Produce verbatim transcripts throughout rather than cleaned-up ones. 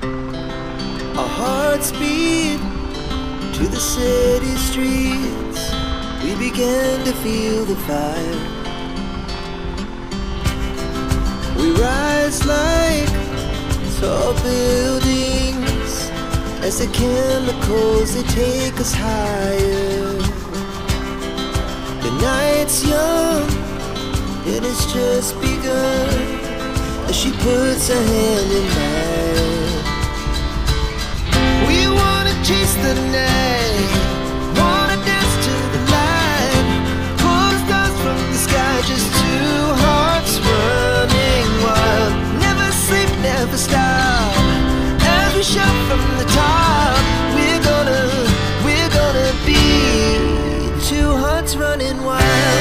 Our hearts beat to the city streets. We began to feel the fire. We rise like tall buildings as the chemicals, they take us higher. The night's young, it has just begun, as she puts her hand in mine. We wanna chase the night, wanna dance to the light, pull the stars from the sky, just two hearts running wild. Never sleep, never stop, as we shout from the top. We're gonna, we're gonna be two hearts running wild.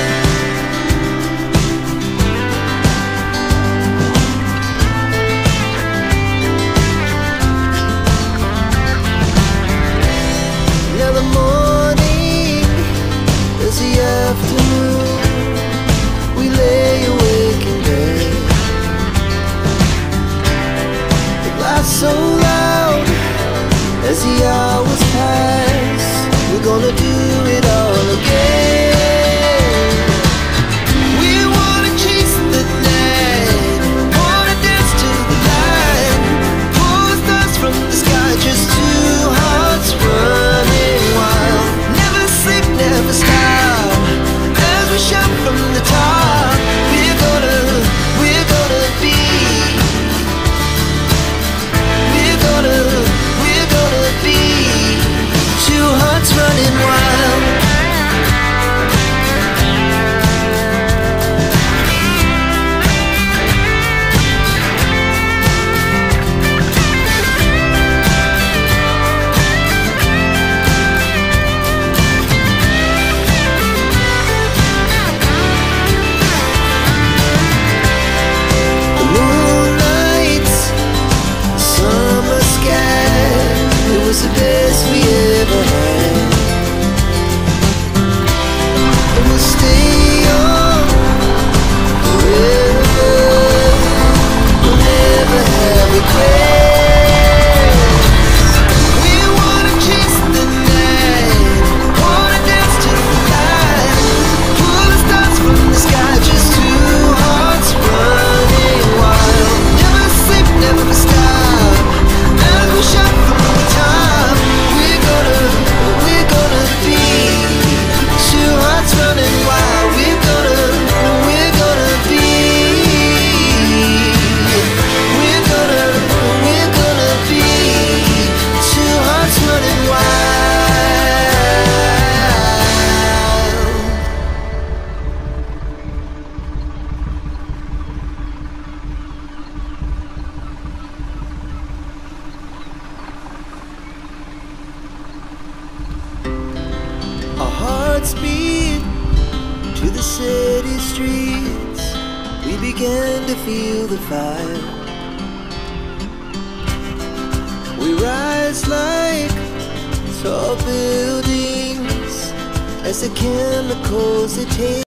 Afternoon, we lay awake in bed. It laughs so loud as the hours pass. We're gonna do it all again. We wanna chase the night, wanna dance to the light, pull the stars from the sky, just two hearts running wild. Never sleep, never stop, we shout from the top. We're gonna, we're gonna be, we're gonna, we're gonna be two hearts running wild. The best we ever had, and we'll stay on forever. We'll never have regrets. We wanna chase the night, wanna dance to the light, pull the stars from the sky, just two hearts running wild. Never sleep, never stop, as we shout from the top. Our hearts beat to the city streets. We began to feel the fire. We rise like tall buildings as the chemicals, they take